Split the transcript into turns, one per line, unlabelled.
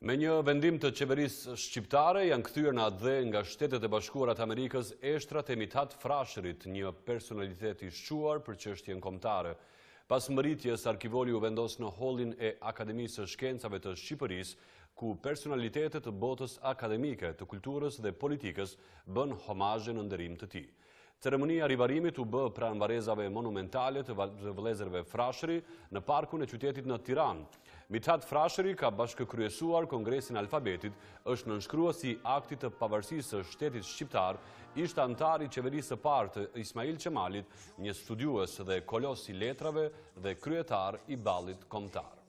Me një vendim të qeverisë shqiptare janë kthyer në atë dhe nga Shtetet e Bashkuara të Amerikës eshtrat e Mithat Frashërit, një personalitet i shquar për çështjen kombëtare. Pas mbërritjes, arkivori u vendos në hallin e Akademisë së Shkencave të Shqipërisë, ku personalitetet të botës akademike, të kulturës dhe politikës bën homazhe në nderim të tij. Ceremonia Rivarrimit u bë pranë varrezave monumentale të vëllezërve Frashëri në parkun e qytetit në Tiranë. Mithat Frashëri ka bashkëkryesuar Kongresin Alfabetit, është nënshkruesi i aktit të pavarësisë së shtetit shqiptar, ishte antar i qeverisë së parë të Ismail Qemalit, një studiues dhe kolos i letrave dhe kryetar i ballit kombëtar.